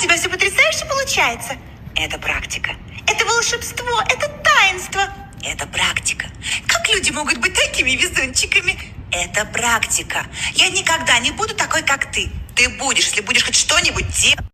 тебя все потрясающе получается. Это практика. Это волшебство, это таинство. Это практика. Как люди могут быть такими везунчиками? Это практика. Я никогда не буду такой, как ты. Ты будешь, если будешь хоть что-нибудь делать.